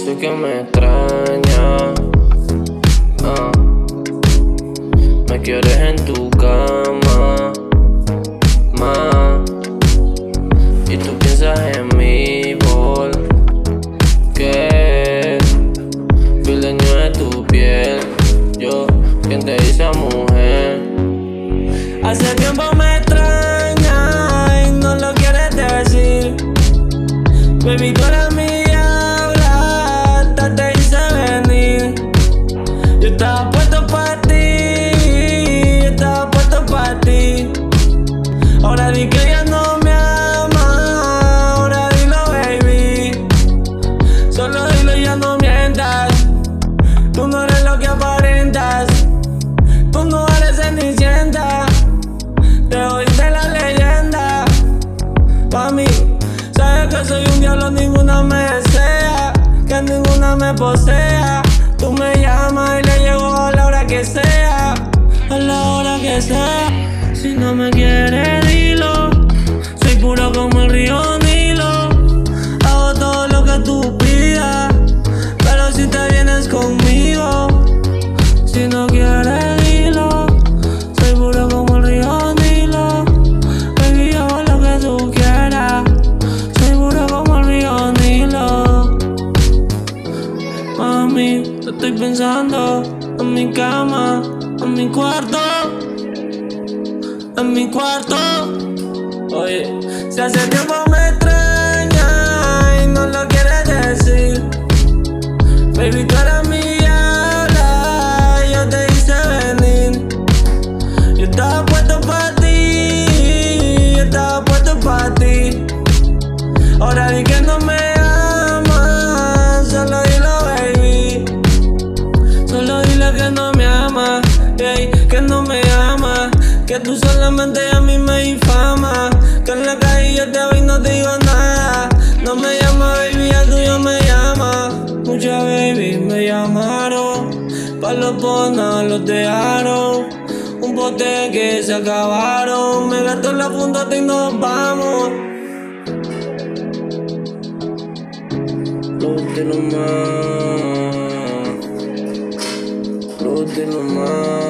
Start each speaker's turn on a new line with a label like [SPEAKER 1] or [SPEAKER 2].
[SPEAKER 1] sé que me extraña. Me quieres en tu cama, y tú piensas en mí porque fui el dueño de tu piel. Yo, quien te hizo mujer.
[SPEAKER 2] Hace tiempo me extraña y no lo quieres decir. Baby, tú eres mi diabla, hasta te hice venir. Yo estaba puesto pa' ti, yo estaba puesto pa' ti. Ahora di que ya no me ama, ahora dilo, baby. Solo dilo y ya no mientas. Tú no eres lo que aparentas, tú no eres cenicienta. Te oíste la leyenda. Pa' mí, sabes que soy un diablo, ninguna me desea, que ninguna me posea. Tú me llamas y le llego a la hora que sea, a la hora que sea. Si no me quieres, dilo. Soy puro como el río Nilo. Hago todo lo que tú pidas, pero si te vienes conmigo. Si no quieres, dilo. Soy puro como el río Nilo. Baby, yo hago lo que tú quieras. Soy puro como el río Nilo. Mami, te estoy pensando en mi cama, en mi cuarto, en mi cuarto. Oye, si hace tiempo me extraña y no lo quieres decir. Baby, tú eres mi diabla, yo te hice venir. Yo estaba puesto pa' ti, yo estaba puesto pa' ti. Ahora di que no me amas, solo dilo, baby. Solo dile que no me amas, hey, que no me amas, que tú solamente a mí me difama. Que en la calle yo te veo y no te digo nada. No me llama, baby, ya tuyo me llama. Muchas baby me llamaron, pa' los bonos los dejaron. Un bote que se acabaron, me gasto la punta y nos vamos.
[SPEAKER 1] Luz de lo más.